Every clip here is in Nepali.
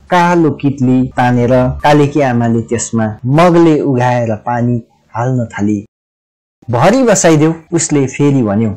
कालो किटली तानेर कालेकी आमाले त्यसमा मगले उघाएर पानी हाल्न थाली। भरि बसाइदेऊ उसले फेरि भन्यो।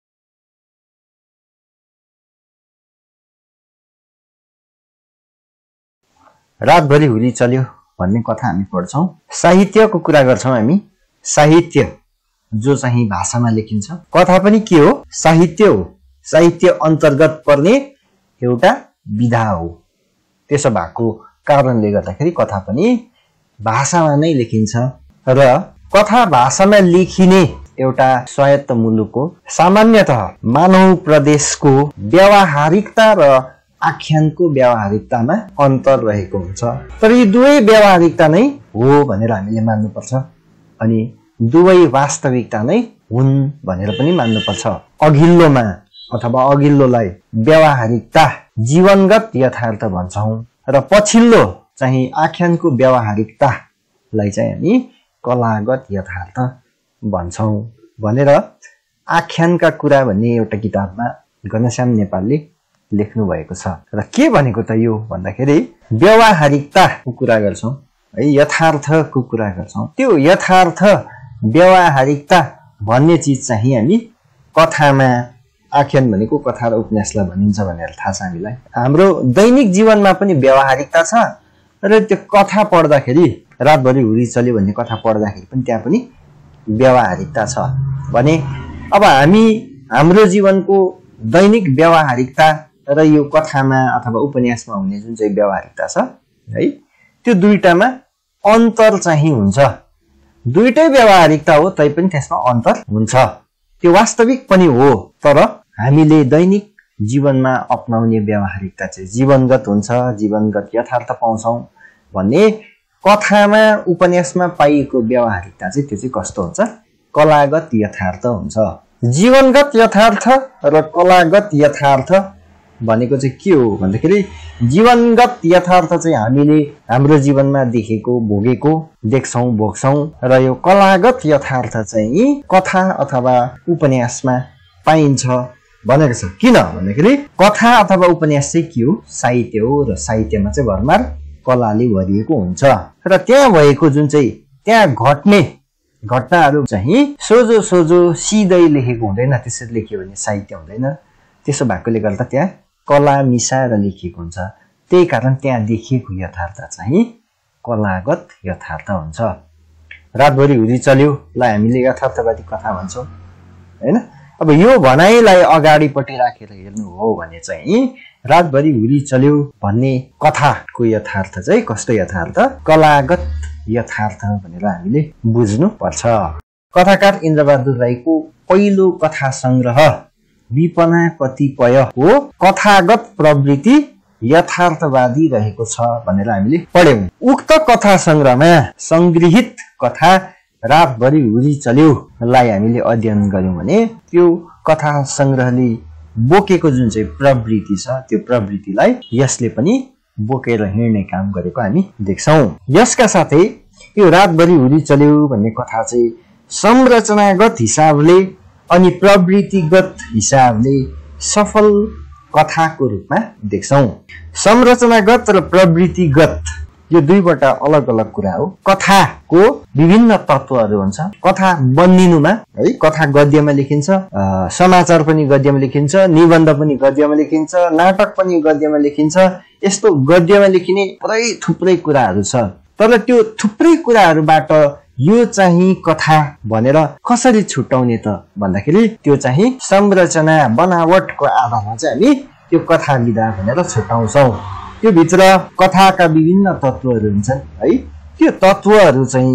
रातभरि हुरी चल्यो भन्ने कथा हामी पढ्छौं। साहित्यको कुरा गर्छौं हामी। साहित्य जो चाहिँ भाषामा लेखिन्छ। कथा पनि के हो? साहित्य हो। साहित्य अन्तर्गत पर्ने एउटा विधा हो। त्यसो भएको कारणले गर्दाखेरि कथा पनि भाषामा नै लेखिन्छ र कथा भाषामा लेखिने एउटा स्वायत्त मुलुक हो। सामान्यतः मानव प्रदेशको व्यावहारिकता र आख्यानको व्यावहारिकतामा अन्तर रहेको हुन्छ। तर यी दुवै व्यावहारिकता नै हो भनेर हामीले मान्नुपर्छ अनि दुवै वास्तविकता नै हुन् भनेर पनि मान्नुपर्छ। अघिल्लोमा अथवा अघिल्लोलाई व्यावहारिकता जीवनगत यथार्थ भन्छौं र पछिल्लो चाहिँ आख्यानको व्यावहारिकतालाई चाहिँ हामी कलागत यथार्थ भन्छौं भनेर आख्यानका कुरा भन्ने एउटा किताबमा घनश्याम नेपालले लेख्नु भएको छ। र के भनेको त यो भन्दाखेरि व्यावहारिकताको कुरा गर्छौं है, यथार्थको कुरा गर्छौं। त्यो यथार्थ व्यावहारिकता भन्ने चीज चाहिँ हामी कथामा, आख्यान भनेको कथा र उपन्यासलाई भनिन्छ भनेर थाहा छ हामीलाई। हाम्रो दैनिक जीवनमा पनि व्यावहारिकता छ र त्यो कथा पढ्दाखेरि रातभरि हुरी चल्यो भन्ने कथा पढ्दाखेरि पनि त्यहाँ पनि व्यावहारिकता छ भने अब हामी हाम्रो जीवनको दैनिक व्यावहारिकता र यो कथामा अथवा उपन्यासमा हुने जुन चाहिँ व्यावहारिकता छ है, त्यो दुईटामा अन्तर चाहिँ हुन्छ। दुईटै व्यावहारिकता हो तैपनि त्यसमा अन्तर हुन्छ। त्यो वास्तविक पनि हो तर हामीले दैनिक जीवनमा अपनाउने व्यावहारिकता चाहिँ जीवनगत हुन्छ, जीवनगत यथार्थ पाउँछौं भन्ने कथामा उपन्यासमा पाइएको व्यावहारिकता चाहिँ त्यो चाहिँ कस्तो हुन्छ? कलागत यथार्थ हुन्छ। जीवनगत यथार्थ र कलागत यथार्थ भनेको चाहिँ के हो भन्दाखेरि जीवनगत यथार्थ चाहिँ हामीले हाम्रो जीवनमा देखेको, भोगेको, देख्छौं, भोग्छौं र यो कलागत यथार्थ चाहिँ कथा अथवा उपन्यासमा पाइन्छ भनेको छ। किन भन्दाखेरि कथा अथवा उपन्यास चाहिँ के हो? साहित्य हो र साहित्यमा चाहिँ भरमार कलाले भरिएको हुन्छ र त्यहाँ भएको जुन चाहिँ त्यहाँ घट्ने घटनाहरू चाहिँ सोझो सोझो सिधै लेखेको हुँदैन। त्यसरी लेख्यो भने साहित्य हुँदैन। त्यसो भएकोले गर्दा त्यहाँ कला मिसाएर लेखिएको हुन्छ। त्यही कारण त्यहाँ देखिएको यथार्थ चाहिँ कलागत यथार्थ हुन्छ। रातभरि हुरी चल्यो लाई हामीले यथार्थवादी कथा भन्छौं हैन। अब यो भनाइलाई अगाडिपट्टि राखेर हेर्नु हो भने चाहिँ रातभरि हुरी चल्यो भन्ने कथाको यथार्थ चाहिँ कस्तो यथार्थ? कलागत यथार्थ भनेर हामीले बुझ्नु पर्छ। कथाकार इन्द्रबहादुर राईको पहिलो कथा संग्रह विपना कतिपयको कथागत प्रवृत्ति यथार्थवादी रहेको छ भनेर हामीले पढ्यौं। उक्त कथा संग्रहमा संग्रहित कथा रातभरि हुरी चल्यो लाई हामीले अध्ययन गर्यौं भने त्यो कथा संग्रहले बोकेको जुन चाहिँ प्रवृत्ति छ त्यो प्रवृत्तिलाई यसले पनि बोकेर हिँड्ने काम गरेको हामी देख्छौं। यसका साथै यो रातभरि हुरी चल्यो भन्ने कथा चाहिँ संरचनागत हिसाबले अनि प्रवृत्तिगत हिसाबले सफल कथाको रूपमा देख्छौं। संरचनागत र प्रवृत्तिगत यो दुईवटा अलग अलग कुरा हो। कथाको विभिन्न तत्वहरू हुन्छ। कथा बन्दिनुमा है, कथा गद्यमा लेखिन्छ, समाचार पनि गद्यमा लेखिन्छ, निबन्ध पनि गद्यमा लेखिन्छ, नाटक पनि गद्यमा लेखिन्छ। यस्तो गद्यमा लेखिने पुरै थुप्रै कुराहरू छ। तर त्यो थुप्रै कुराहरूबाट यो चाहिँ कथा भनेर कसरी छुट्याउने त भन्दाखेरि त्यो चाहिँ संरचना बनावटको आधारमा चाहिँ हामी त्यो कथा विधा भनेर छुट्याउँछौं। त्यो भित्र कथाका विभिन्न तत्वहरू हुन्छन् है। त्यो तत्वहरू चाहिँ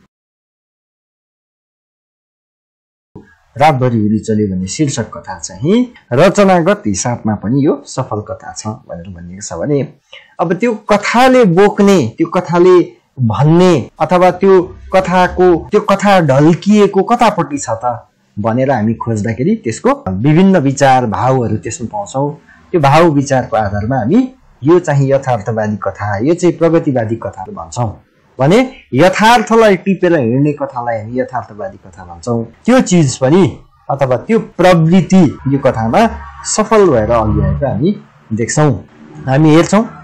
रातभरि हुरी चल्यो भन्ने शीर्षक कथा चाहिँ रचनागत हिसाबमा पनि यो सफल कथा छ भनेर भनिएको छ भने अब त्यो कथाले बोक्ने, त्यो कथाले भन्ने अथवा त्यो कथा ढल्किएको कतापट्टि छ त भनेर हामी खोज्दाखेरि त्यसको विभिन्न विचार भावहरू त्यसमा पाउँछौं। त्यो भाव विचारको आधारमा हामी यो चाहिँ यथार्थवादी कथा, यो चाहिँ प्रगतिवादी कथा भन्छौं भने यथार्थलाई टिपेर हिँड्ने कथालाई हामी यथार्थवादी कथा भन्छौं। त्यो चीज पनि अथवा त्यो प्रवृत्ति यो कथामा सफल भएर अघि आएको हामी देख्छौं। हामी हेर्छौं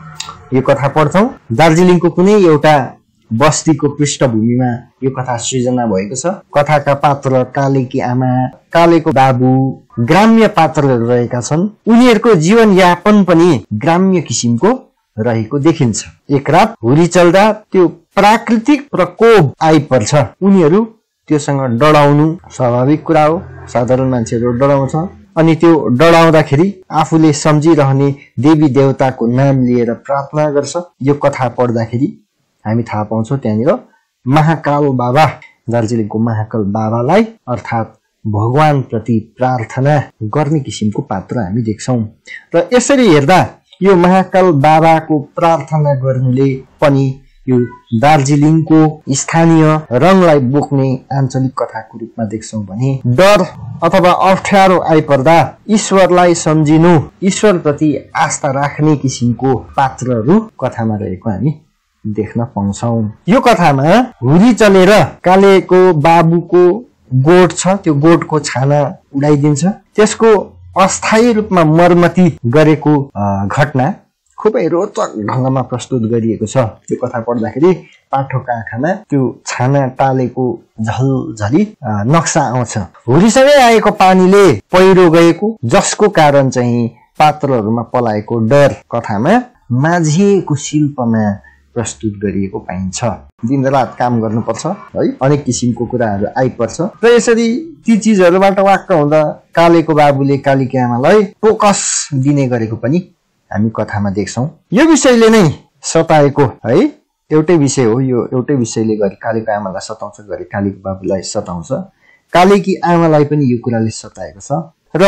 यो कथा पढ्छौं। दार्जिलिङको कुनै एउटा बस्तीको पृष्ठभूमिमा यो कथा सृजना भएको छ। कथाका पात्र कालेकी आमा, कालेको बाबु ग्राम्य पात्रहरू रहेका छन्। उनीहरूको जीवन यापन पनि ग्राम्य किसिमको रहेको देखिन्छ। एक रात हुरी चल्दा त्यो प्राकृतिक प्रकोप आइपर्छ। उनीहरू त्योसँग डराउनु स्वाभाविक कुरा हो, साधारण मान्छेहरू डराउँछ। अनि त्यो डराउँदाखेरि आफूले सम्झिरहने देवी देवताको नाम लिएर प्रार्थना गर्छ। यो कथा पढ्दाखेरि हामी थाहा पाउँछौँ त्यहाँनिर महाकाल बाबा, दार्जिलिङको महाकाल बाबालाई अर्थात् भगवान प्रति प्रार्थना गर्ने किसिमको पात्र हामी देख्छौं। र यसरी हेर्दा यो महाकाल बाबाको प्रार्थना गर्नुले पनि यो दार्जिलिङको स्थानीय रङलाई बोक्ने आञ्चलिक कथाको रूपमा देख्छौं भने डर अथवा अप्ठ्यारो आइपर्दा ईश्वरलाई सम्झिनु, ईश्वरप्रति आस्था राख्ने किसिमको पात्रहरू कथामा रहेको हामी देख्न पाउँछौं। यो कथामा हुरी चलेर कालेको बाबुको गोठ छ, त्यो गोठको छाना उडाइदिन्छ। त्यसको अस्थायी रूपमा मर्मती गरेको घटना खुबै रोचक ढंगमा प्रस्तुत गरिएको छ। त्यो कथा पढ्दाखेरि पाठकका आँखामा त्यो छाना टालेको झलझली नक्सा आउँछ। हुरीसँगै आएको पानीले पहिरो गएको, जसको कारण चाहिँ पात्रहरूमा पलाएको डर कथामा माझिएको शिल्पमा प्रस्तुत गरिएको पाइन्छ। दिनरात काम गर्नुपर्छ है, अनेक किसिमको कुराहरू आइपर्छ र यसरी ती चीजहरूबाट वाक्क हुँदा कालेको बाबुले कालीकी आमालाई फोकस दिने गरेको पनि हामी कथामा देख्छौं। यो विषयले नै सताएको है, एउटै विषय हो यो, एउटै विषयले गरी कालीको आमालाई सताउँछ, गरी कालीको बाबुलाई सताउँछ। कालीकी आमालाई पनि यो कुराले सताएको छ र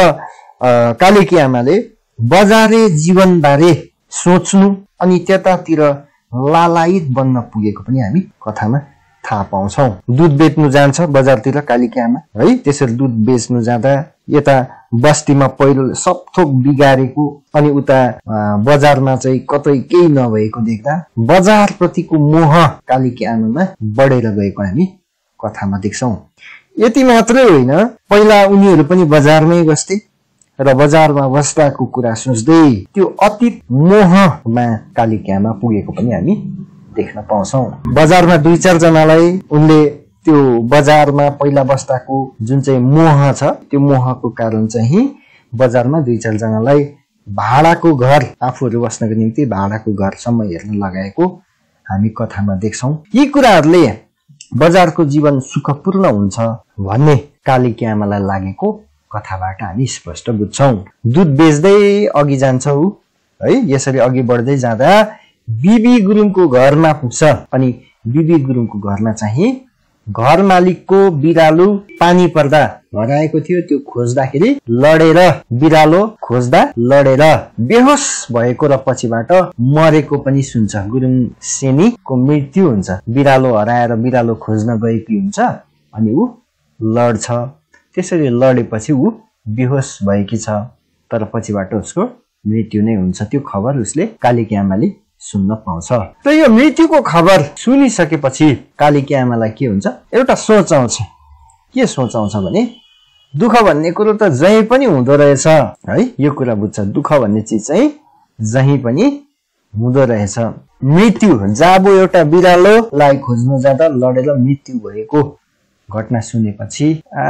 कालीकी आमाले बजारे जीवनबारे सोच्नु अनि त्यतातिर लालायित बन्न पुगेको पनि हामी कथामा थाहा पाउँछौं। दूध बेच्नु जान्छ बजारतिर कालीकी आमा है, त्यसरी दूध बेच्नु जाँदा यता बस्तीमा पहिरो सबथोक बिगारेको अनि उता बजारमा चाहिँ कतै केही नभएको देख्दा बजार प्रतिको मोह कालीकी आमामा बढेर गएको हामी कथामा देख्छौं। यति मात्रै होइन, पहिला उनीहरू पनि बजारमै बस्थे र बजारमा बस्दाको कुरा सोच्दै त्यो अतीत मोहमा कालीकी आमा पुगेको पनि हामी देख्न पाउँछौं। बजारमा 2-4 जनालाई उनले त्यो बजारमा पहिला बस्दाको जुन चाहिँ मोह छ, त्यो मोहको कारण चाहिँ बजारमा 2-4 जनालाई भाडाको घर, आफूहरू बस्नको निम्ति भाडाको घरसम्म हेर्न लगाएको हामी कथामा देख्छौं। यी कुराहरूले बजारको जीवन सुखपूर्ण हुन्छ भन्ने कालीकी आमालाई लागेको कथाबाट हामी स्पष्ट बुझ्छौं। दूध बेच्दै अघि जान्छ उ है, यसरी अघि बढ्दै जाँदा बिबी गुरुङको घरमा पुग्छ अनि बिबी गुरुङको घरमा चाहिँ घर मालिकको बिरालो पानी पर्दा हराएको थियो। त्यो खोज्दाखेरि लडेर, बिरालो खोज्दा लडेर बेहोस भएको र पछिबाट मरेको पनि सुन्छ। गुरुङ सेनीको मृत्यु हुन्छ। बिरालो हराएर बिरालो खोज्न गएकी हुन्छ अनि ऊ लड्छ। त्यसरी लडेपछि ऊ बेहोस भएकी छ, तर पछिबाट उसको मृत्यु नै हुन्छ। त्यो खबर उसले कालीकी आमाले सुन्न पाउँछ र यो मृत्युको खबर सुनिसकेपछि कालीकी आमालाई के हुन्छ, एउटा सोच आउँछ। के सोच आउँछ भने दुःख भन्ने कुरो त जहीँ पनि हुँदो रहेछ है, यो कुरा बुझ्छ। दुःख भन्ने चिज चाहिँ जहीँ पनि हुँदो रहेछ। मृत्यु जाबो एउटा बिरालोलाई खोज्न जाँदा लडेर मृत्यु भएको घटना सुनेपछि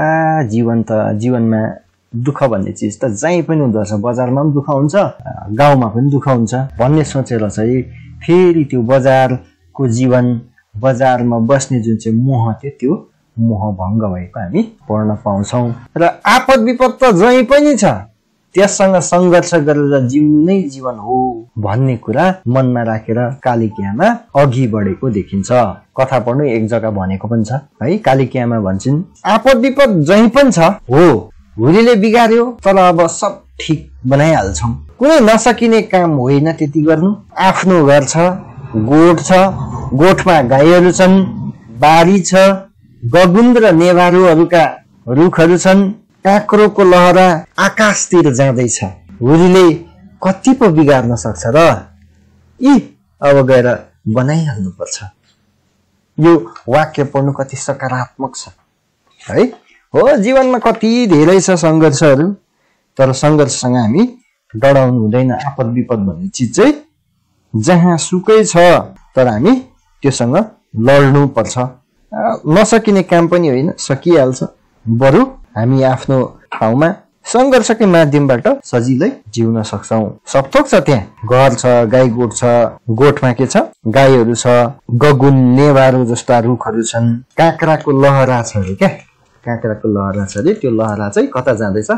जीवनमा दुःख भन्ने चिज त जहीँ पनि हुँदो रहेछ, बजारमा पनि दुःख हुन्छ, गाउँमा पनि दुःख हुन्छ भन्ने सोचेर चाहिँ फेरि त्यो बजारको जीवन, बजारमा बस्ने जुन चाहिँ मोह थियो, त्यो मोह भङ्ग भएको हामी पढ्न पाउँछौं। र आपद विपद त जहीँ पनि छ, त्यससँग संघर्ष गरेर जिउनु नै जीवन हो भन्ने कुरा मनमा राखेर कालीकी आमा अघि बढेको देखिन्छ। कथा पढ्नु एक जग्गा भनेको पनि छ है, कालीकी आमा भन्छन् आपद विपद जहीँ पनि छ हो, हुरीले बिगार्यो तर अब सब ठीक बनाइहाल्छौं। कुनै नसकिने काम होइन त्यति गर्नु। आफ्नो घर छ, गोठ छ, गोठमा गाईहरू छन्, बारी छ, गगुन्द र नेभारुहरूका रुखहरू छन्, काँक्रोको लहरा आकाशतिर जाँदैछ। हुरीले कति पो बिगार्न सक्छ र यी अब गएर बनाइहाल्नु पर्छ। यो वाक्य पढ्नु कति सकारात्मक छ है। हो, जीवनमा कति धेरै छ सङ्घर्षहरू, तर सङ्घर्षसँग हामी डराउनु हुँदैन। आपद विपद भन्ने चिज चाहिँ जहाँ सुकै छ तर हामी त्योसँग लड्नु पर्छ। नसकिने काम पनि होइन, सकिहाल्छ। बरु हामी आफ्नो ठाउँमा संघर्षकै माध्यमबाट सजिलै जिउन सक्छौं। सबथोक छ, त्यहाँ घर छ, गाई गोठ छ, गोठमा के छ, गाईहरू छ, गगुन नेवारो जस्ता रुखहरू छन्। काँक्राको लहरा छ अरे, क्या काँक्राको लहरा छ अरे। त्यो लहरा चाहिँ कता जाँदैछ?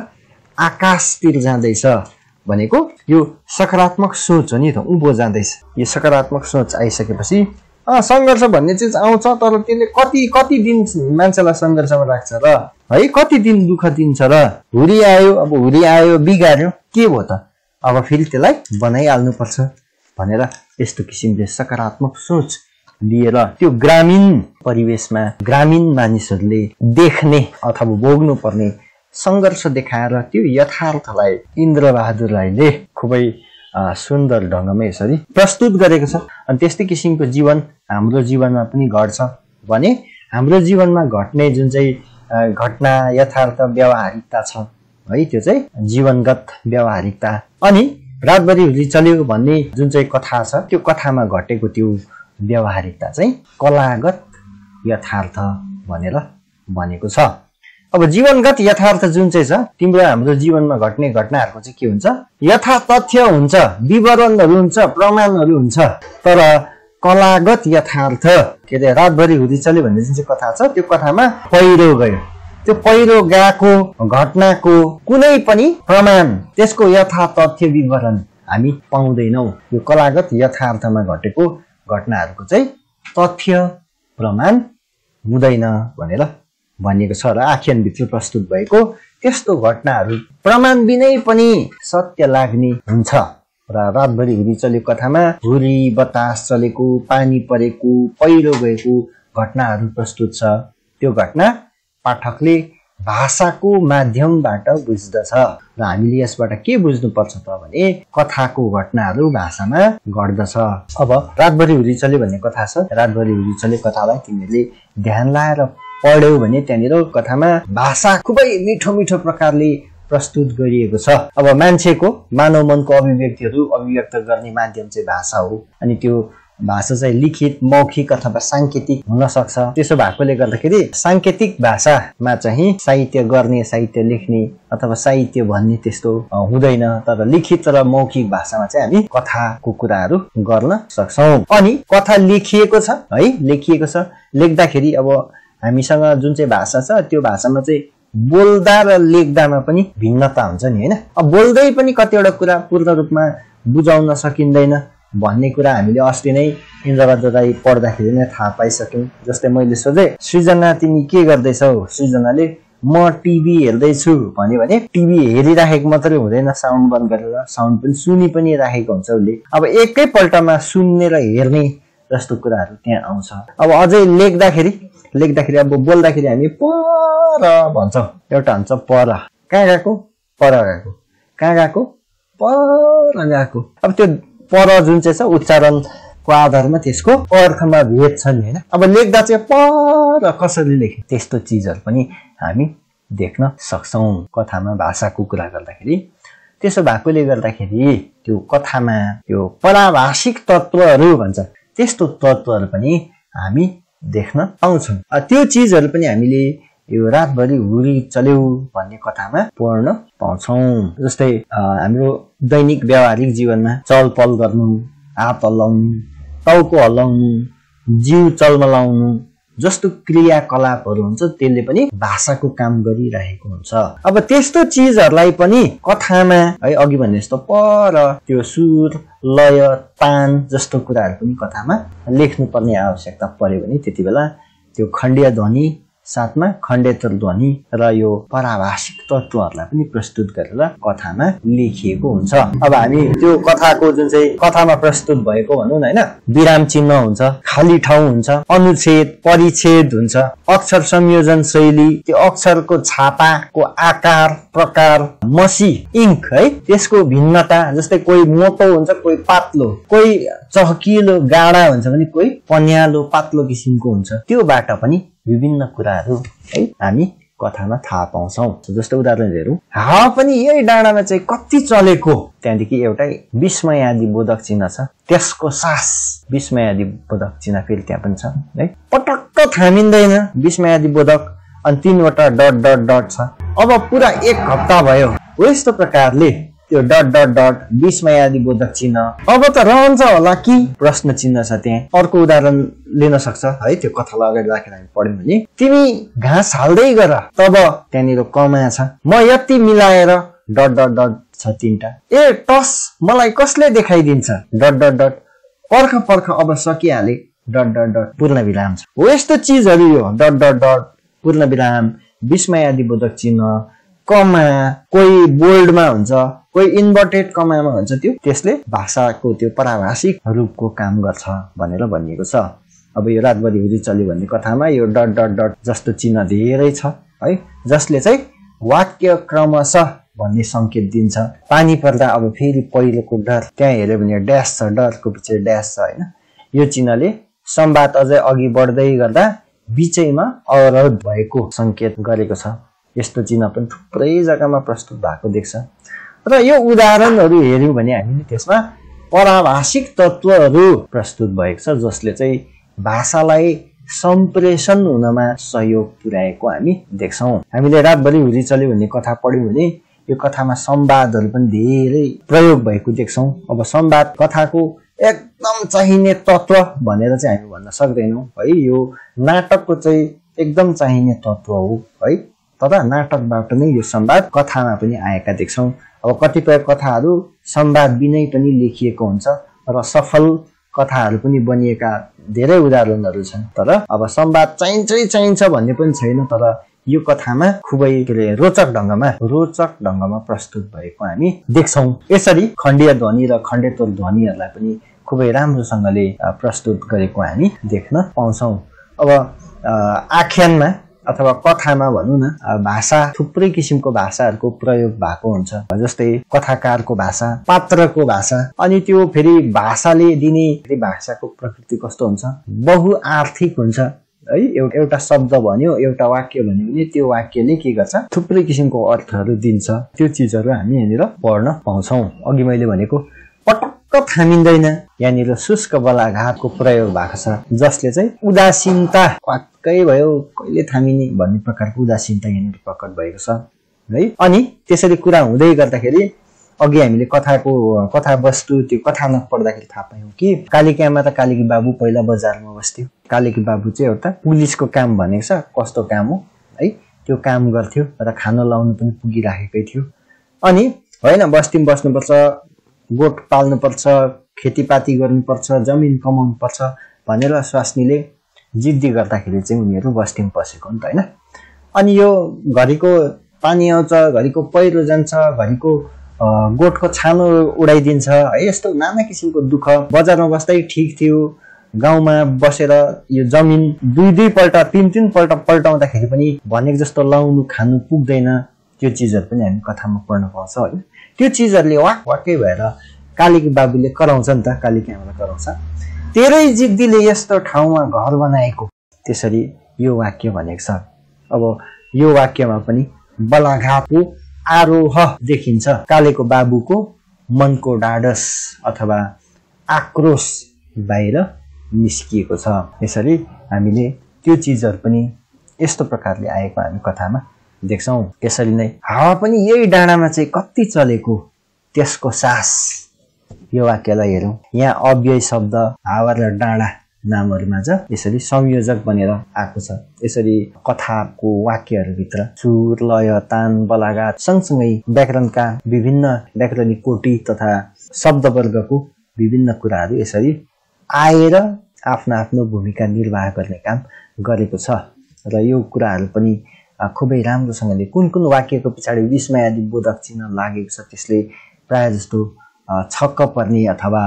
आकाशतिर जाँदैछ भनेको यो सकारात्मक सोच हो नि त, उँभो जाँदैछ। यो सकारात्मक सोच आइसकेपछि संघर्ष भन्ने चिज आउँछ, तर त्यसले कति दिन मान्छेलाई संघर्षमा राख्छ र है, कति दिन दुःख दिन्छ र। हुरी आयो, अब हुरी आयो बिगार्यो, के भयो त? अब फेरि त्यसलाई बनाइहाल्नुपर्छ भनेर यस्तो किसिमले सकारात्मक सोच लिएर त्यो ग्रामीण परिवेशमा ग्रामीण मानिसहरूले देख्ने अथवा भोग्नु पर्ने संघर्ष देखाएर त्यो यथार्थलाई इन्द्रबहादुर राईले खुबै सुन्दर ढङ्गमा यसरी प्रस्तुत गरेको छ। अनि त्यस्तै किसिमको जीवन हाम्रो जीवनमा पनि घट्छ भने हाम्रो जीवनमा घट्ने जुन चाहिँ घटना यथार्थ व्यावहारिकता छ है, त्यो चाहिँ जीवनगत व्यावहारिकता। अनि रातभरि हुरी चल्यो भन्ने जुन चाहिँ कथा छ, त्यो कथामा घटेको त्यो व्यावहारिकता चाहिँ कलागत यथार्थ भनेर भनेको छ। अब जीवनगत यथार्थ जुन चाहिँ छ, तिम्रो हाम्रो जीवनमा घट्ने घटनाहरूको चाहिँ के हुन्छ? यथा तथ्य हुन्छ, विवरणहरू हुन्छ, प्रमाणहरू हुन्छ। तर कलागत यथार्थ के अरे रातभरि हुरी चल्यो भन्ने जुन चाहिँ कथा छ, त्यो कथामा पहिरो गयो। त्यो पहिरो गएको घटनाको कुनै पनि प्रमाण, त्यसको यथा तथ्य विवरण हामी पाउँदैनौँ। यो कलागत यथार्थमा घटेको घटनाहरूको चाहिँ तथ्य प्रमाण हुँदैन भनेर भनिएको छ। र आख्यानभित्र प्रस्तुत भएको त्यस्तो घटनाहरू प्रमाण बिनै पनि सत्य लाग्ने हुन्छ। र रातभरि हुरी चलेको कथामा हुरी बतास चलेको, पानी परेको, पहिरो गएको घटनाहरू प्रस्तुत छ। त्यो घटना पाठकले भाषाको माध्यमबाट बुझ्दछ र हामीले यसबाट के बुझ्नुपर्छ त भने कथाको घटनाहरू भाषामा घट्दछ। अब रातभरि हुरी चल्यो भन्ने कथा छ, रातभरि हुरी चलेको कथालाई तिमीहरूले ध्यान लाएर पढ्यौ भने त्यहाँनिर कथामा भाषा खुबै मिठो मिठो प्रकारले प्रस्तुत गरिएको छ। अब मान्छेको मानव मनको अभिव्यक्तिहरू अभिव्यक्त गर्ने माध्यम चाहिँ भाषा हो। अनि त्यो भाषा चाहिँ लिखित, मौखिक अथवा सांकेतिक हुन सक्छ। त्यसो भएकोले गर्दाखेरि सांकेतिक भाषामा चाहिँ साहित्य गर्ने, साहित्य लेख्ने अथवा साहित्य भन्ने त्यस्तो हुँदैन। तर लिखित र मौखिक भाषामा चाहिँ हामी कथाको कुराहरू गर्न सक्छौँ। अनि कथा लेखिएको छ है, लेखिएको छ, लेख्दाखेरि अब हामीसँग जुन चाहिँ भाषा छ, त्यो भाषामा चाहिँ बोल्दा र लेख्दामा पनि भिन्नता हुन्छ नि हैन। अब बोल्दै पनि कतिवटा कुरा पूर्ण रूपमा बुझाउन सकिँदैन भन्ने कुरा हामीले अस्ति नै इन्द्रबहादुर राई पढ्दाखेरि नै थाहा पाइसक्यौँ। जस्तै मैले सोधेँ, सृजना तिमी के गर्दैछौ? सृजनाले म टिभी हेर्दैछु भन्यो भने टिभी हेरिराखेको मात्रै हुँदैन, साउन्ड बन्द गरेर साउन्ड पनि सुनि पनि राखेको हुन्छ उसले। अब एकैपल्टमा सुन्ने र हेर्ने जस्तो कुराहरू त्यहाँ आउँछ। अब अझै लेख्दाखेरि अब बोल्दाखेरि हामी पर भन्छौँ, एउटा हुन्छ पर, कहाँ गएको? पर गएको, कहाँ गएको? पर गएको। अब त्यो पर जुन चाहिँ छ उच्चारणको आधारमा त्यसको अर्थमा भेद छ नि हैन। अब लेख्दा चाहिँ पर कसरी लेख्ने, त्यस्तो चिजहरू पनि हामी देख्न सक्छौँ कथामा भाषाको कुरा गर्दाखेरि। त्यसो भएकोले गर्दाखेरि त्यो कथामा त्यो पराभाषिक तत्त्वहरू भन्छ, त्यस्तो तत्त्वहरू पनि हामी देख्न पाउँछौँ। त्यो चिजहरू पनि हामीले यो रातभरि हुरी चल्यो भन्ने कथामा पढ्न पाउँछौँ। जस्तै हाम्रो दैनिक व्यावहारिक जीवनमा चलपल गर्नु, हात हल्लाउनु, टाउको हल्लाउनु, जिउ चलमलाउनु जस्तो क्रियाकलापहरू हुन्छ, त्यसले पनि भाषाको काम गरिरहेको हुन्छ। अब त्यस्तो चिजहरूलाई पनि कथामा है, अघि भने जस्तो पर त्यो सुर, लय, तान जस्तो कुराहरू पनि कथामा लेख्नुपर्ने आवश्यकता पर्यो भने त्यति बेला त्यो खण्डीय ध्वनि साथमा खण्डेतर ध्वनि र यो पराभाषिक तत्त्वहरूलाई पनि प्रस्तुत गरेर कथामा लेखिएको हुन्छ। अब हामी त्यो कथाको जुन चाहिँ कथामा प्रस्तुत भएको भनौँ न हैन, विराम चिन्ह हुन्छ, खाली ठाउँ हुन्छ, अनुच्छेद, परिच्छेद हुन्छ, अक्षर संयोजन शैली, त्यो अक्षरको छापाको आकार, प्रकार, मसी, इङ्क है, त्यसको भिन्नता। जस्तै कोही मोटो हुन्छ, कोही पातलो, कोही चहकिलो गाढा हुन्छ भने कोही पन्यालो पातलो किसिमको हुन्छ। त्योबाट पनि विभिन्न कुराहरू है हामी कथामा थाहा पाउँछौं। जस्तो उदाहरण हेरौँ, हावा पनि यही डाँडामा चाहिँ कति चलेको, त्यहाँदेखि एउटै विस्मयादि बोधक चिन्ह छ, त्यसको सास विस्मयादि बोधक चिन्ह फेरि त्यहाँ पनि छ है। पटक्क थामिँदैन विस्मयादि बोधक, अनि 3वटा डट डट डट छ। अब पुरा 1 हप्ता भयो हो यस्तो प्रकारले त्यो डट डट डट विस्मयादि बोधक चिन्ह अब त रहन्छ होला कि प्रश्न चिन्ह छ त्यहाँ। अर्को उदाहरण लिन सक्छ है, त्यो कथालाई अगाडि राखेर हामी पढ्यौं भने, तिमी घाँस हाल्दै गर, तब त्यहाँनिर कमा छ, म यति मिलाएर डट डट डट छ 3टा, ए टस मलाई कसले देखाइदिन्छ डट डट डट, पर्ख पर्ख अब सकिहाले डट डट डट पूर्ण विराम छ। हो यस्तो चीजहरु यो डट डट डट पूर्ण विराम विस्मयादि बोधक चिन्ह कमा, कोही बोल्डमा हुन्छ, कोही इन्भर्टेड कमामा हुन्छ, त्यसले भाषाको त्यो पराभाषिक रूपको काम गर्छ भनेर भनिएको छ। अब यो रातभरि हुरी चल्यो भन्ने कथामा यो डट डट डट जस्तो चिन्ह धेरै छ है, जसले चाहिँ वाक्य क्रमशः भन्ने संकेत दिन्छ। पानी पर्दा अब फेरि पहिलोको डर, त्यहाँ हेर्यो भने ड्यास छ, डरको पछि ड्यास छ हैन। यो चिन्हले संवाद अझै अघि बढ्दै गर्दा बीचैमा अवरोध भएको संकेत गरेको छ। यस्तो चिन्ह पनि थुप्रै जग्गामा प्रस्तुत भएको देख्छ। र यो उदाहरणहरू हेर्यौं भने हामीले त्यसमा पराभाषिक तत्त्वहरू प्रस्तुत भएको छ, जसले चाहिँ भाषालाई सम्प्रेषण हुनमा सहयोग पुर्याएको हामी देख्छौं। हामीले रातभरि हुरी चल्यो भन्ने कथा पढ्यौं भने यो कथामा संवादहरू पनि धेरै प्रयोग भएको देख्छौं। अब संवाद कथाको एकदम चाहिने तत्त्व भनेर चाहिँ हामी भन्न सक्दैनौं है, यो नाटकको चाहिँ एकदम चाहिने तत्त्व हो है, तर नाटकबाट नै यो संवाद कथामा पनि आएका देख्छौं। अब कतिपय कथाहरू संवाद बिनै पनि लेखिएको हुन्छ र सफल कथाहरू पनि बनिएका धेरै उदाहरणहरू छन्। तर अब संवाद चाहिन्छ भन्ने पनि छैन, तर यो कथामा खुबै रोचक ढंगमा प्रस्तुत भएको हामी देख्छौं। यसरी खण्डीय ध्वनि र खण्डेतर ध्वनिहरूलाई पनि खुबै राम्रोसँगले प्रस्तुत गरेको हामी देख्न पाउँछौं। अब आख्यानमा अथवा कथामा भनौं न, भाषा थुप्रै किसिमको भाषाहरूको प्रयोग भएको हुन्छ। जस्तै कथाकारको भाषा, पात्रको भाषा, अनि त्यो फेरि भाषाले दिने भाषाको प्रकृति कस्तो हुन्छ, बहुआर्थिक हुन्छ है। एउटा शब्द भन्यो, एउटा वाक्य भन्यो भने त्यो वाक्यले के गर्छ, थुप्रै किसिमको अर्थहरू दिन्छ। त्यो चीजहरू हामी यहाँनिर पढ्न पाउँछौं। अघि मैले भनेको पटक्क थामिँदैन, यहाँनिर शुष्क बलाघातको प्रयोग भएको छ, जसले चाहिँ उदासीनता वाक्कै भयो कहिले थामिने भन्ने प्रकारको उदासीनता यहाँनिर प्रकट भएको छ है। अनि त्यसरी कुरा हुँदै गर्दाखेरि अघि हामीले कथा वस्तु त्यो कथानक पढ्दाखेरि थाहा पायौं कि कालिकामा त कालिकी बाबु पहिला बजारमा बस्थ्यो। कालिकी बाबु चाहिँ एउटा पुलिसको काम भनेको छ, कस्तो काम हो है, त्यो काम गर्थ्यो र खाना लाउनु पनि पुगिराखेकै थियो। अनि होइन बस्तीमा बस्नुपर्छ, गोठ पाल्नुपर्छ, खेतीपाती गर्नुपर्छ, जमिन कमाउनु पर्छ भनेर स्वास्नीले जिद्दी गर्दाखेरि चाहिँ उनीहरू बस्तीमा पसेको नि त हैन। अनि यो घरिको पानी आउँछ, घरिको पहिरो जान्छ, घरिको गोठको छानो उडाइदिन्छ है, यस्तो नाना किसिमको दुःख। बजारमा बस्दै ठीक थियो, गाउँमा बसेर यो जमिन 2-2 पल्ट 3-3 पल्ट पल्टाउँदाखेरि पनि भनेको जस्तो लाउनु खानु पुग्दैन। त्यो चीजहरु पनि हामी कथामा पढ्न पाउँछौं हैन। त्यो चीजहरुले वाक्कै भएर कालिकी बाबुले कराउँछ नि त, कालिकी आमाले कराउँछ, तेरै जिद्दीले यस्तो ठाउँमा घर बनाएको। त्यसरी यो वाक्य भनेको छ। अब यो वाक्यमा पनि बलाघातको आरोह देखिन्छ। कालेको बाबुको मनको डाडस अथवा आक्रोश बाहिर निस्किएको छ। यसरी हामीले त्यो चीजहरु पनि यस्तो प्रकारले आएको हामी कथामा देख्छौं। त्यसरी नै हावा पनि यही डाँडामा चाहिँ कति चलेको, त्यसको सास। यो वाक्यलाई हेरौं, यहाँ अव्यय शब्द हावा र डाँडा नामहरुमा चाहिँ यसरी संयोजक बनेर आएको छ। यसरी कथाको वाक्यहरुभित्र सुर, लय, तान, बलाघात सँगसँगै व्याकरणका विभिन्न व्याकरणिक कोटि तथा शब्दवर्गको विभिन्न कुराहरु यसरी आएर आफ्नो आफ्नो भूमिका निर्वाह गर्ने काम गरेको छ। र यो कुराहरु पनि खुबै राम्रोसँगले कुन कुन वाक्यको पछाडी विस्मयादि बोधक चिन्ह लागेको छ त्यसले प्राय जस्तो छक्क पर्ने अथवा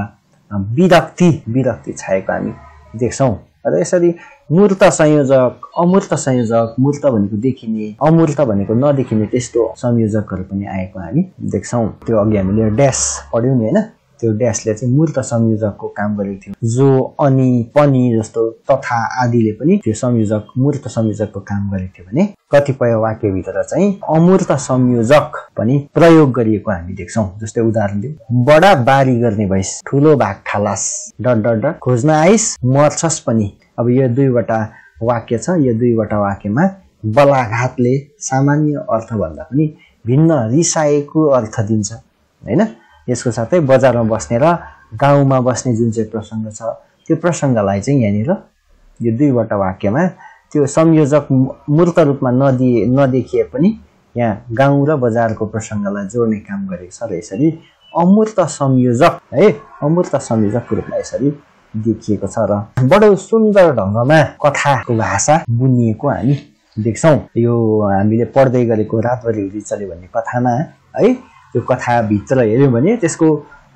विरक्ति छाएको हामी देख्छौं। र यसरी मूर्त संयोजक, अमूर्त संयोजक, मूर्त भनेको देखिने, अमूर्त भनेको नदेखिने त्यस्तो संयोजकहरु पनि आएको हामी देख्छौं। त्यो अघि हामीले ड्यास पढ्यौं नि हैन, त्यो ड्यासले चाहिँ मूर्त संयोजकको काम गरेको थियो। जो, अनि, पनि जस्तो तथा आदिले पनि त्यो संयोजक मूर्त संयोजकको काम गरेको थियो भने कतिपय वाक्यभित्र चाहिँ अमूर्त संयोजक पनि प्रयोग गरिएको हामी देख्छौं। जस्तै उदाहरण दिउँ, बडा बारी गर्ने भइस, ठूलो भाग खालास, डट डट डट, खोज्न आइस मर्छस् पनि। अब यो दुईवटा वाक्य छ। यो दुईवटा वाक्यमा बलाघातले सामान्य अर्थ भन्दा पनि भिन्न रिसाएको अर्थ दिन्छ हैन। यसको साथै बजारमा बस्ने र गाउँमा बस्ने जुन चाहिँ प्रसंग छ त्यो प्रसंगलाई चाहिँ यहाँनिर यो दुईवटा वाक्यमा त्यो संयोजक मूर्त रूपमा नदेखिए पनि यहाँ गाउँ र बजारको प्रसंगलाई जोड्ने काम गरेको छ र यसरी अमूर्त संयोजक है, अमूर्त संयोजकको रूपमा यसरी देखिएको छ र बडो सुन्दर ढंगमा कथाको भाषा बुनिएको हामी देख्छौं। यो हामीले पढ्दै गरेको रातभरि हुरी चल्यो भन्ने कथामा है, त्यो कथा भित्र हेर्यौं भने त्यसको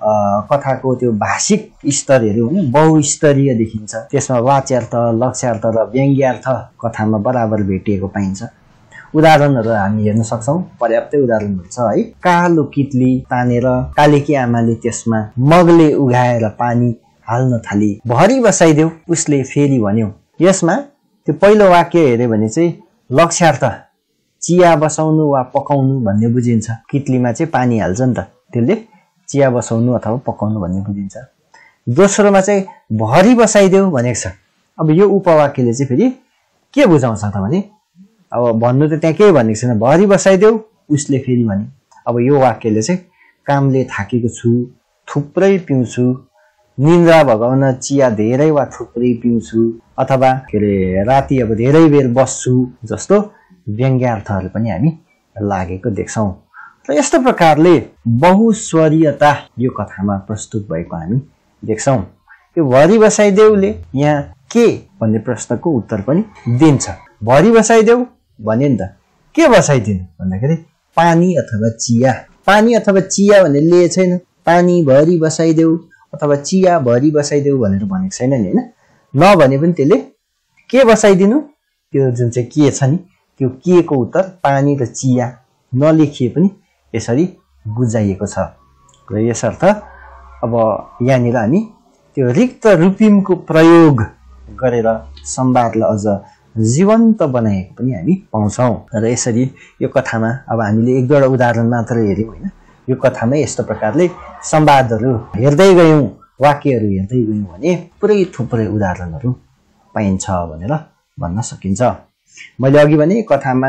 कथाको त्यो भाषिक स्तर हेर्यौं भने बहुस्तरीय देखिन्छ। त्यसमा वाच्यार्थ, लक्ष्यार्थ र व्यङ्ग्यार्थ कथामा बराबर भेटिएको पाइन्छ। उदाहरणहरू हामी हेर्न सक्छौं, पर्याप्तै उदाहरणहरू छ है। कालो कितली तानेर कालेकी आमाले त्यसमा मगले उघाएर पानी हाल्न थाली, भरि बसाइदेऊ उसले फेरि भन्यो। यसमा त्यो पहिलो वाक्य हेर्यो भने चाहिँ लक्ष्यार्थ चिया बसाउनु वा पकाउनु भन्ने बुझिन्छ। कितलीमा चाहिँ पानी हाल्छ नि त, त्यसले चिया बसाउनु अथवा पकाउनु भन्ने बुझिन्छ। दोस्रोमा चाहिँ भरि बसाइदेऊ भनेको छ। अब यो उपवाक्यले चाहिँ फेरि के बुझाउँछ त भने, अब भन्नु त त्यहाँ केही भनेको छैन, भरि बसाइदेऊ उसले फेरि भने। अब यो वाक्यले चाहिँ कामले थाकेको छु, थुप्रै पिउँछु, निन्द्रा भगाउन चिया धेरै वा थुप्रै पिउँछु, अथवा के अरे राति अब धेरै बेर बस्छु जस्तो व्यङ्ग्यार्थहरू पनि हामी लागेको देख्छौं। र यस्तो प्रकारले बहुस्वरीयता यो कथामा प्रस्तुत भएको हामी देख्छौं। यो भरि बसाइदेऊले यहाँ के भन्ने प्रश्नको उत्तर पनि दिन्छ। भरि बसाइदेऊ भन्यो नि त, के बसाइदिनु भन्दाखेरि पानी अथवा चिया। पानी अथवा चिया भन्ने लिए छैन, पानी भरि बसाइदेऊ अथवा चिया भरि बसाइदेऊ भनेर भनेको छैन नि हैन। नभने पनि त्यसले के बसाइदिनु, त्यो जुन चाहिँ के छ नि त्यो के को उत्तर पानी र चिया नलेखिए पनि यसरी बुझाइएको छ। र यसर्थ अब यहाँनिर हामी त्यो रिक्त रूपिमको प्रयोग गरेर संवादलाई अझ जीवन्त बनाएको पनि हामी पाउँछौं। र यसरी यो कथामा अब हामीले एक दुईवटा उदाहरण मात्र हेर्यौं हैन। यो कथामा यस्तो प्रकारले संवादहरू हेर्दै गयौं, वाक्यहरू हेर्दै गयौं भने पुरै थुप्रै उदाहरणहरू पाइन्छ भनेर भन्न सकिन्छ। मैले अघि भने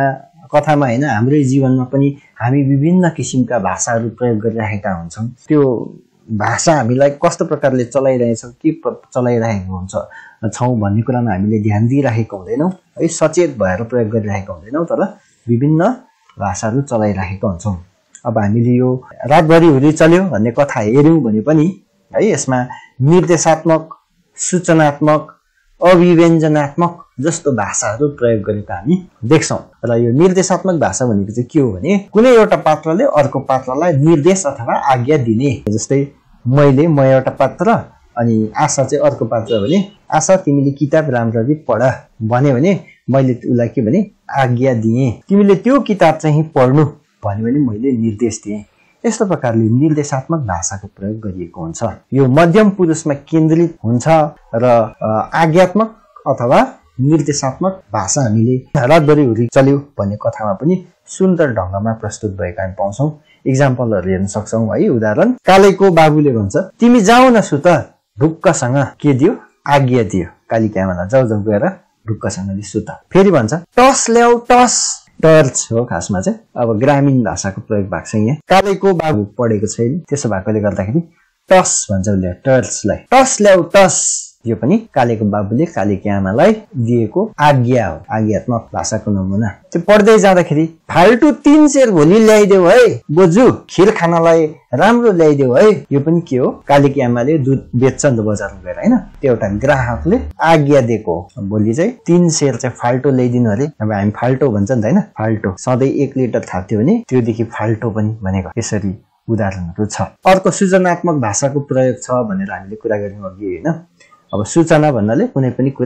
कथामा हैन हाम्रै जीवनमा पनि हामी विभिन्न किसिमका भाषाहरू प्रयोग गरिरहेका हुन्छौं। त्यो भाषा हामीलाई कस्तो प्रकारले चलाइरहेछौं, के चलाइरहेको छौं भन्ने कुरामा हामीले ध्यान दिइरहेको हुँदैनौं है, सचेत भएर प्रयोग गरिरहेका हुँदैनौं, तर विभिन्न भाषाहरू चलाइरहेका हुन्छौं। अब हामीले यो रातभरि हुरी चल्यो भन्ने कथा हेर्यौं भने पनि है यसमा निर्देशात्मक, सूचनात्मक, अभिव्यञ्जनात्मक जस्तो भाषाहरू प्रयोग गरेका हामी देख्छौं। र यो निर्देशात्मक भाषा भनेको चाहिँ के हो भने कुनै एउटा पात्रले अर्को पात्रलाई निर्देश अथवा आज्ञा दिने। जस्तै म एउटा पात्र अनि आशा चाहिँ अर्को पात्र भने, आशा तिमीले किताब राम्ररी पढ भन्यो भने मैले उसलाई के भने आज्ञा दिएँ। तिमीले त्यो किताब चाहिँ पढ्नु भन्यो भने मैले निर्देश दिएँ। यस्तो प्रकारले निर्देशात्मक भाषाको प्रयोग गरिएको हुन्छ। यो मध्यम पुरुषमा केन्द्रित हुन्छ र आज्ञात्मक अथवा निर्देशात्मक भाषा हामीले रातभरि हुरी चल्यो भन्ने कथामा पनि सुन्दर ढंगमा प्रस्तुत भएको हामी पाउँछौं। इक्जाम्पलहरू हेर्न सक्छौं है। उदाहरण, कालेको बाबुले भन्छ तिमी जाऊ न सुत, ढुक्कसँग के दियो आज्ञा दियो। कालीकी आमालाई जाऊ जाऊ गएर ढुक्कसँगले सुत। फेरि भन्छ टस ल्याऊ टस, टर्च हो खासमा चाहिँ। अब ग्रामीण भाषाको प्रयोग भएको छ यहाँ। कालेको बाबु पढेको छैन, त्यसो भएकोले गर्दाखेरि टस भन्छ उसले टर्चलाई, टस ल्याऊ टस। यो पनि कालेको बाबुले कालीकी आमालाई दिएको आज्ञा हो, आज्ञात्मक भाषाको नमुना। त्यो पढ्दै जाँदाखेरि फाल्टु 3 सेर भोलि ल्याइदेऊ है बोजू, खिर खानालाई राम्रो ल्याइदेऊ है। यो पनि के हो, कालीकी आमाले दुध बेच्छ नि त बजारमा गएर हैन, त्यो एउटा ग्राहकले आज्ञा दिएको हो। भोलि चाहिँ 3 सेर चाहिँ फाल्टो ल्याइदिनु अरे। अब हामी फाल्टो भन्छ नि त हैन, फाल्टो सधैँ 1 लिटर थाप्थ्यो भने त्योदेखि फाल्टो पनि भनेको। यसरी उदाहरणहरू छ। अर्को सूचनात्मक भाषाको प्रयोग छ भनेर हामीले कुरा गर्यौं अघि हैन। अब सूचना भन्नाले कुनै पनि कुरा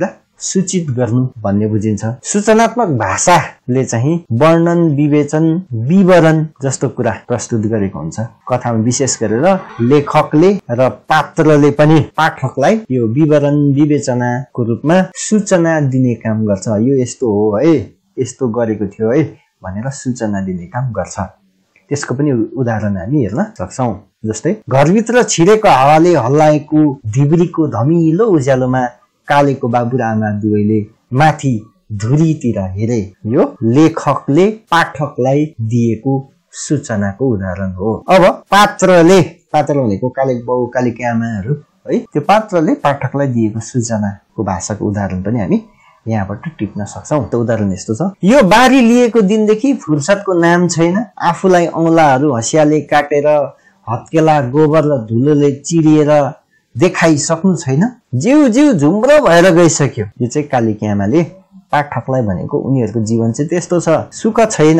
सूचित गर्नु भन्ने बुझिन्छ। सूचनात्मक भाषाले चाहिँ वर्णन, विवेचन, विवरण जस्तो कुरा प्रस्तुत गरेको हुन्छ। कथामा विशेष गरेर लेखकले र पात्रले पनि पाठकलाई यो विवरण, विवेचनाको रूपमा सूचना दिने काम गर्छ। यो यस्तो हो है, यस्तो गरेको थियो है भनेर सूचना दिने काम गर्छ। त्यसको पनि उदाहरण हामी हेर्न सक्छौं। जस्तै घरभित्र छिरेको हावाले हल्लाएको धिब्रीको धमिलो उज्यालोमा कालेको बाबु र आमा दुवैले माथि धुरीतिर हेरे। यो लेखकले पाठकलाई दिएको सूचनाको उदाहरण हो। अब पात्र भनेको कालेको बाबु, कालेकी आमाहरू है, त्यो पात्रले पाठकलाई दिएको सूचनाको भाषाको उदाहरण पनि हामी यहाँबाट टिप्न सक्छौं। त उदाहरण यस्तो छ, यो बारी लिएको दिनदेखि फुर्सदको नाम छैन। आफूलाई औंलाहरू हँसियाले काटेर, हत्केला गोबर र धुलोले चिरिएर देखाइसक्नु छैन। जिउ झुम्रो भएर गइसक्यो। यो चाहिँ कालेकी आमाले पाठकलाई भनेको उनीहरूको जीवन चाहिँ त्यस्तो छ, सुख छैन।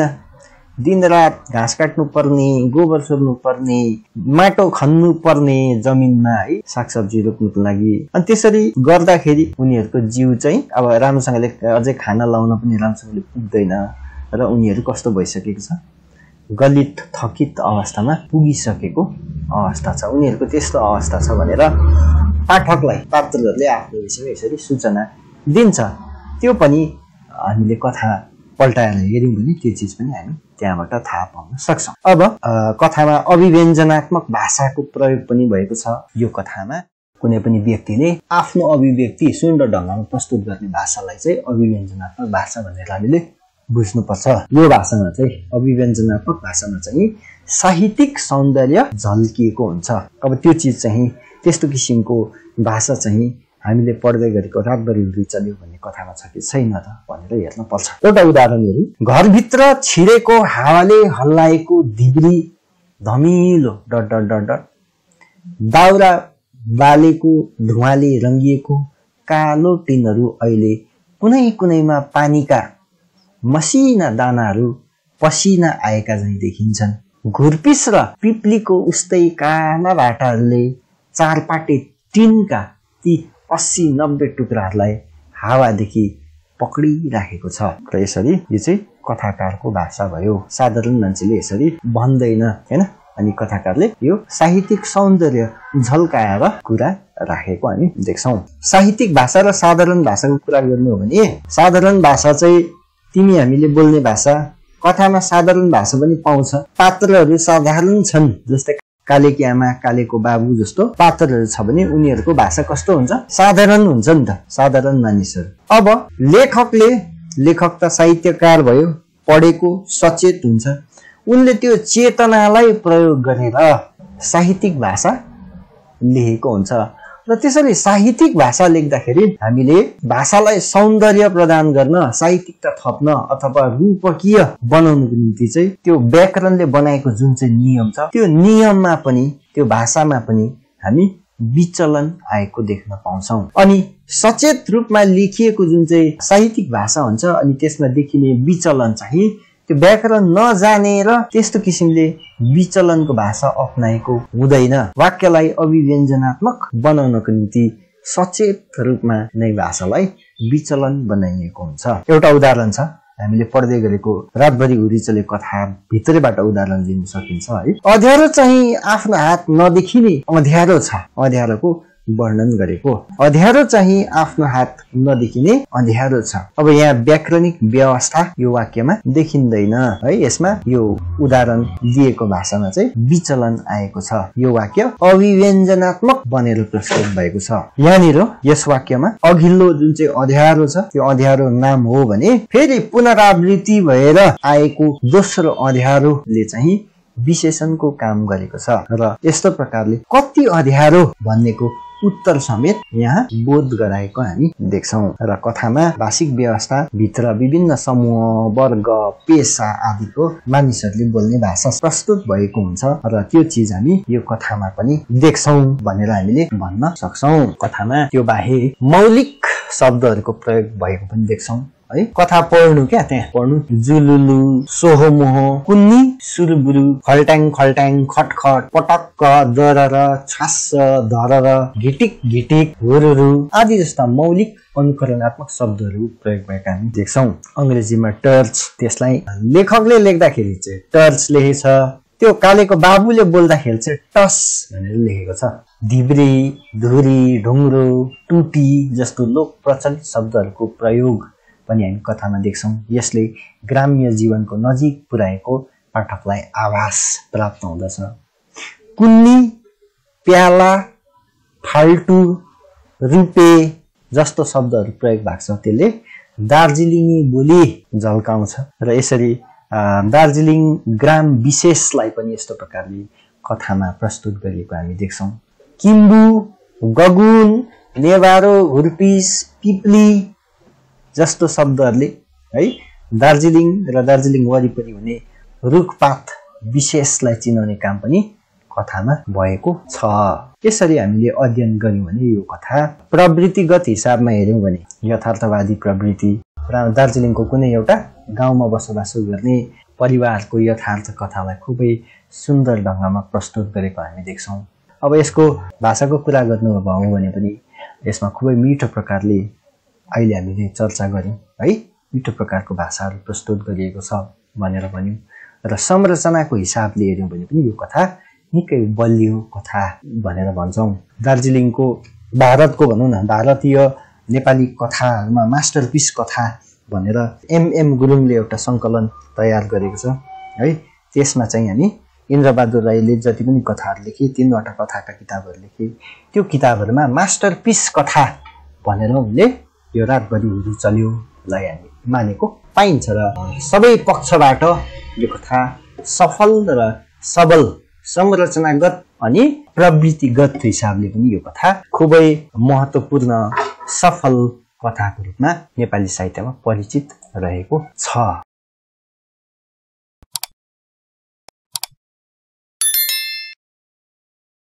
दिनरात घाँस काट्नु पर्ने, गोबर सोर्नु पर्ने, माटो खन्नु पर्ने जमिनमा है, सागसब्जी रोप्नुको लागि। अनि त्यसरी गर्दाखेरि उनीहरूको जिउ चाहिँ अब राम्रोसँगले अझै खाना लाउन पनि राम्रोसँगले पुग्दैन र उनीहरू कस्तो भइसकेको छ, गलित थकित अवस्थामा पुगिसकेको अवस्था छ। उनीहरूको त्यस्तो अवस्था छ भनेर पाठकलाई पात्रहरूले आफ्नो विषयमा यसरी सूचना दिन्छ। त्यो पनि हामीले कथा पल्टाएर हेर्यौं भने त्यो चिज पनि हामी त्यहाँबाट थाहा पाउन सक्छौं। अब कथामा अभिव्यञ्जनात्मक भाषाको प्रयोग पनि भएको छ। यो कथामा कुनै पनि व्यक्तिले आफ्नो अभिव्यक्ति सुन्दर ढङ्गमा प्रस्तुत गर्ने भाषालाई चाहिँ अभिव्यञ्जनात्मक भाषा भनेर हामीले बुझ्नुपर्छ। यो भाषामा चाहिँ अभिव्यञ्जनात्मक भाषामा चाहिँ साहित्यिक सौन्दर्य झल्किएको हुन्छ। अब त्यो चिज चाहिँ त्यस्तो किसिमको भाषा चाहिँ हामीले पढ्दै गरेको रातभरि हुरी चल्यो भन्ने कथामा छ कि छैन त भनेर हेर्न पर्छ। एउटा उदाहरण हेरौँ। घरभित्र छिरेको हावाले हल्लाएको धिब्री धमिलो डट डट डट डट, दाउरा बालेको धुवाले रङ्गिएको कालो टिनहरू अहिले कुनै कुनैमा पानीका मसिना दानाहरू पसिना आएका झैं देखिन्छन्। घुर्पिस र पिप्लीको उस्तै काला भाटाहरूले चारपाटे टिनका ती 80-90 टुक्राहरूलाई हावादेखि पक्डिराखेको छ। र यसरी यो चाहिँ कथाकारको भाषा भयो। साधारण मान्छेले यसरी भन्दैन हैन। अनि कथाकारले यो साहित्यिक सौन्दर्य झल्काएर कुरा राखेको हामी देख्छौं। साहित्यिक भाषा र साधारण भाषाको कुरा गर्नु हो भने साधारण भाषा चाहिँ तिमी हामीले बोल्ने भाषा, कथामा साधारण भाषा पनि पाउँछ। पात्रहरू साधारण छन्, जस्तै कालेकी आमा, कालेको बाबु जस्तो पात्रहरू छ भने उनीहरूको भाषा कस्तो हुन्छ, साधारण हुन्छ नि त, साधारण मानिसहरू। अब लेखक त साहित्यकार भयो, पढेको सचेत हुन्छ। उनले त्यो चेतनालाई प्रयोग गरेर साहित्यिक भाषा लेखेको हुन्छ। र त्यसरी साहित्यिक भाषा लेख्दाखेरि हामीले भाषालाई सौन्दर्य प्रदान गर्न, साहित्यिकता थप्न अथवा रूपकीय बनाउनको निम्ति चाहिँ त्यो व्याकरणले बनाएको जुन चाहिँ नियम छ, त्यो नियममा पनि, त्यो भाषामा पनि हामी विचलन आएको देख्न पाउँछौं। अनि सचेत रूपमा लेखिएको जुन चाहिँ साहित्यिक भाषा हुन्छ, अनि त्यसमा देखिने विचलन चाहिँ त्यो व्याकरण नजानेर त्यस्तो किसिमले विचलनको भाषा अपनाएको हुँदैन। वाक्यलाई अभिव्यञ्जनात्मक बनाउनको निम्ति सचेत रूपमा नै भाषालाई विचलन बनाइएको हुन्छ। एउटा उदाहरण छ, हामीले पढ्दै गरेको रातभरि हुरी चलेको कथा भित्रैबाट उदाहरण दिन सकिन्छ है। अँध्यारो चाहिँ आफ्नो हात नदेखिने अँध्यारो छ, अँध्यारोको वर्णन गरेको। अँध्यारो चाहिँ आफ्नो हात नदेखिने अँध्यारो छ। अब यहाँ व्याकरणिक व्यवस्था यो वाक्यमा देखिँदैन है। यसमा यो उदाहरण लिएको भाषामा चाहिँ विचलन आएको छ। यो वाक्य अभिव्यञ्जनात्मक बनेर प्रस्तुत भएको छ। यहाँनिर यस वाक्यमा अघिल्लो जुन चाहिँ अँध्यारो छ, त्यो अँध्यारो नाम हो भने फेरि पुनरावृत्ति भएर आएको दोस्रो अँध्यारोले चाहिँ विशेषणको काम गरेको छ। र यस्तो प्रकारले कति अँध्यारो भन्नेको उत्तर समेत यहाँ बोध गराएको हामी देख्छौं। र कथामा भाषिक व्यवस्था भित्र विभिन्न समूह, वर्ग, पेशा आदिको मानिसहरूले बोल्ने भाषा प्रस्तुत भएको हुन्छ र त्यो चिज हामी यो कथामा पनि देख्छौं भनेर हामीले भन्न सक्छौं। कथामा त्यो बाहेक मौलिक शब्दहरूको प्रयोग भएको पनि देख्छौं है कथा पढ्नु क्या त्यहाँ पढ्नु जुलुलु सोहोमोह कुन्नी सुरुबुरु खल्ट्याङ खल्ट्याङ खटखट पटक्क दरर छास धरर घिटिक घिटिक हुरुरु आदि जस्ता मौलिक अनुकरणात्मक शब्दहरू प्रयोग भएका हामी देख्छौं। अंग्रेजीमा टर्च, त्यसलाई लेखकले लेख्दाखेरि चाहिँ टर्च लेखेछ, त्यो कालेको बाबुले बोल्दाखेरि चाहिँ टस भनेर लेखेको छ। धिब्री, धुरी, ढुङ्ग्रो, टुटी जस्तो लोक प्रचलित शब्दहरूको प्रयोग पनि हामी कथामा देख्छौं। यसले ग्राम्य जीवनको नजिक पुर्याएको पाठकलाई आभास प्राप्त हुँदछ। कुन्नी, प्याला, फाल्टु, रुपे जस्तो शब्दहरू प्रयोग भएको छ। त्यसले दार्जिलिङी बोली झल्काउँछ र यसरी दार्जिलिङ ग्राम विशेषलाई पनि यस्तो प्रकारले कथामा प्रस्तुत गरिएको हामी देख्छौं। किम्बु, गगुन, नेवारो, हुर्पिस, पिप्ली जस्तो शब्दहरूले है दार्जिलिङ र दार्जिलिङ वरिपरि हुने रुखपात विशेषलाई चिनाउने काम पनि कथामा भएको छ। यसरी हामीले अध्ययन गर्यौं भने यो कथा प्रवृत्तिगत हिसाबमा हेर्यौं भने यथार्थवादी प्रवृत्ति दार्जिलिङको कुनै एउटा गाउँमा बसोबासो गर्ने परिवारको यथार्थ कथालाई खुबै सुन्दर ढंगमा प्रस्तुत गरेको हामी देख्छौं। अब यसको भाषाको कुरा गर्नु हो भने पनि यसमा खुबै मिठो प्रकारले अहिले हामीले चर्चा गर्यौं है, मिठो प्रकारको भाषाहरू प्रस्तुत गरिएको छ भनेर भन्यौं र संरचनाको हिसाबले हेर्यौं भने पनि यो कथा निकै बलियो कथा भनेर भन्छौं। दार्जिलिङको भारतको भनौं न भारतीय नेपाली कथाहरुमा मास्टरपिस कथा भनेर एमएम गुरुङले एउटा संकलन तयार गरेको छ है। त्यसमा चाहिँ हामी इन्द्रबहादुर राईले जति पनि कथाहरु लेखे, 3 वटा कथाका किताबहरु लेखे, त्यो किताबहरुमा मास्टरपिस कथा भनेर उनले यो रातभरि हुरी चल्यो लाई हामी मानेको पाइन्छ र सबै पक्षबाट यो कथा सफल र सबल संरचनागत अनि प्रवृत्तिगत हिसाबले पनि यो कथा खुबै महत्त्वपूर्ण सफल कथाको रूपमा नेपाली साहित्यमा परिचित रहेको छ।